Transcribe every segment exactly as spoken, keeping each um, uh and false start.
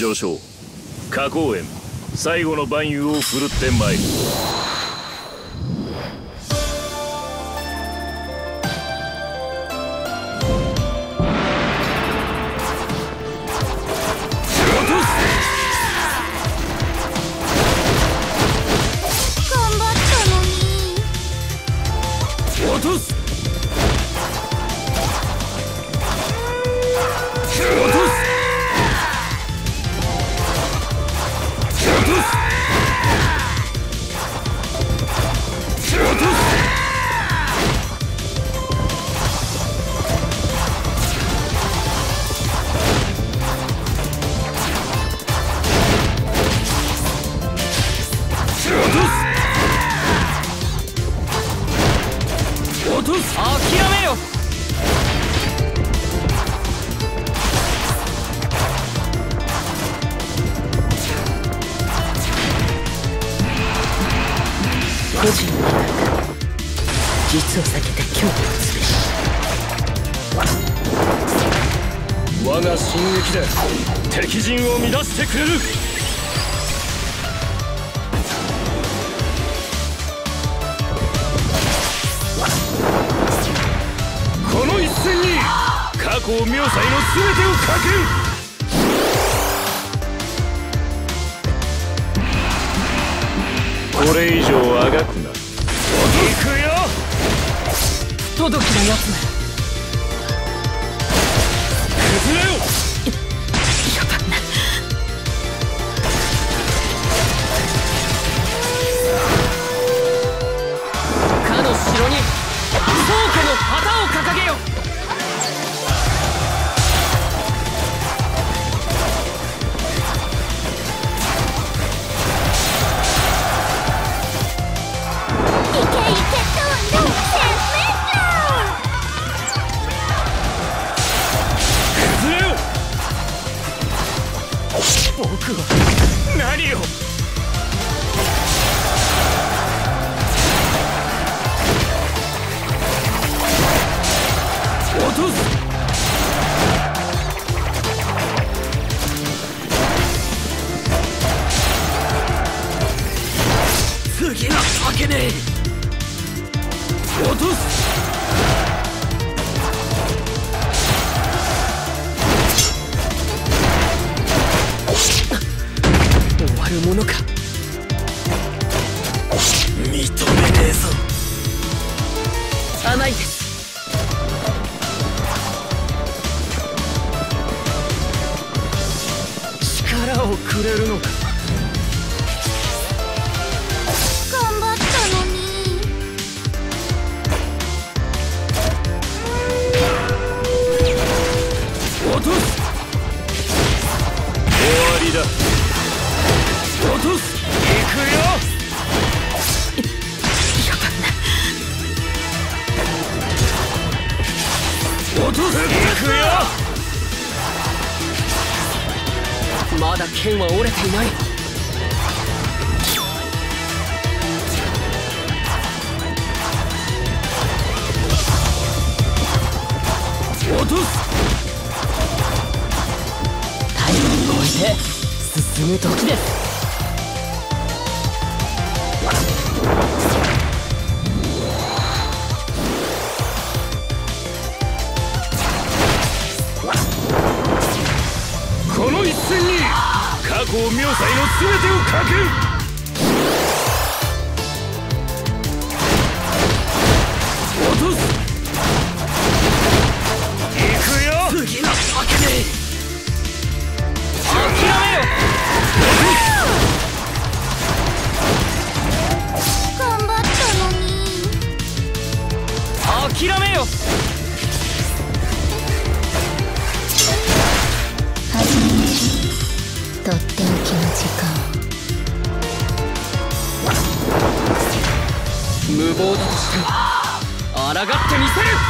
上昇。花公園最後の蛮勇を振るってまいる。落とす。落とす。諦めよ。 個人の実を避けて強化をすべし。 我が進撃で敵陣を乱してくれる。この一戦に過去明細の全てをかける。これ以上あがくな。行くよ。 不届きなやつめ。 崩れよ。 やばいな。かの城に宗家の旗を掲げよ。僕は何を。落とす。次は負けねえ。落とす。終わるものか。認めねえぞ。甘いです。力をくれるのか。 頑張ったのに。 落とす。終わりだ。落とす。行くよ。 やばいな。 落とす。行くよ。 まだ剣は折れていない。 落とす。 体力を超えて進む時です。 この一戦に過去明細の全てをかける。落とす。行くよ。 次は負けねえ。 諦めよ。 頑張ったのに。 諦めよ。 始めましょう。とっておきの時間。 無謀だとしても抗ってみせる。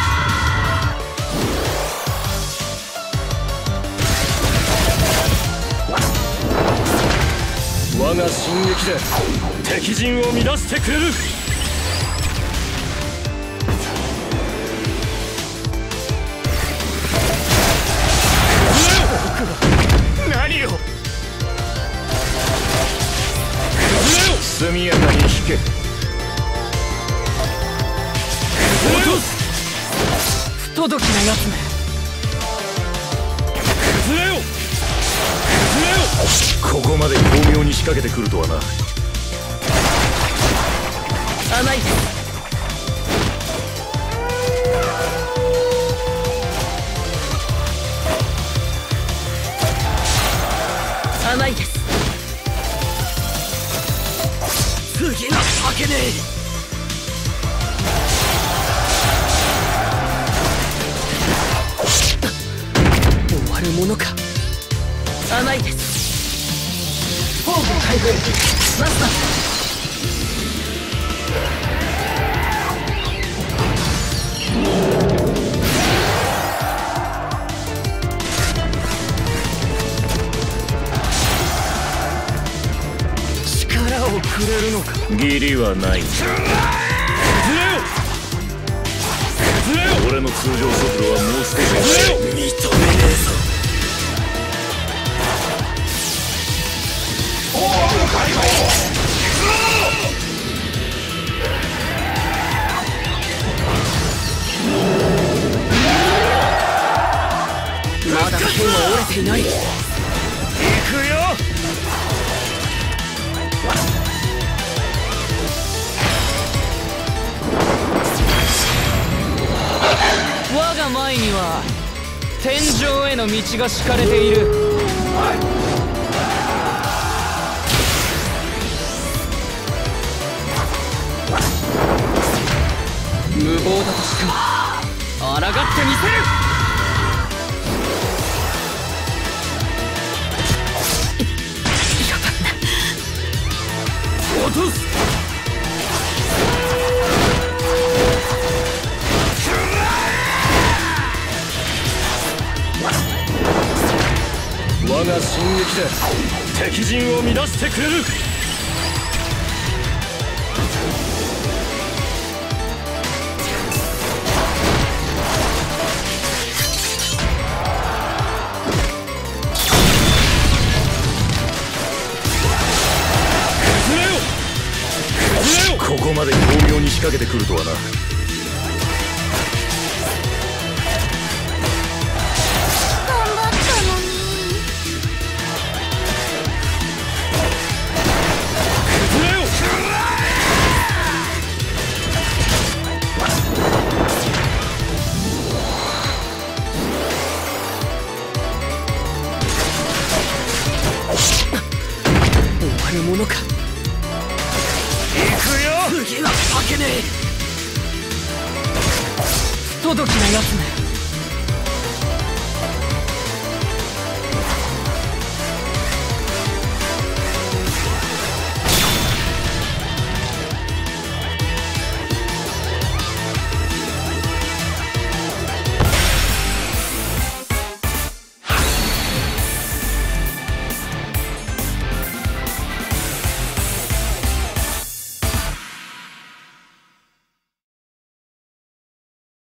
我が進撃で敵陣を乱してくれる。何を。 速やかに引け。落とす。 不届きなやつめ。 崩れよ崩れよ。ここまで巧妙に仕掛けてくるとはな。 甘いです。甘いです。 次が負けねえ。終わるものか。 甘いです。 フォーム開封。 マスター。 力をくれるのか。 義理はない。崩れよ崩れよ。俺の通常速度はもう少し。崩れよ。認めねえぞ。フォーム開放。 まだ剣は折れていない。 行くよ。 我が前には天井への道が敷かれている。無謀だとしても抗ってみせる。 落とす。我が進撃で敵陣を乱してくれる。ここまで巧妙に仕掛けてくるとはな。 頑張ったのに。 崩れよ。 終わるものか。次は負けねえ。不届きなやつめ。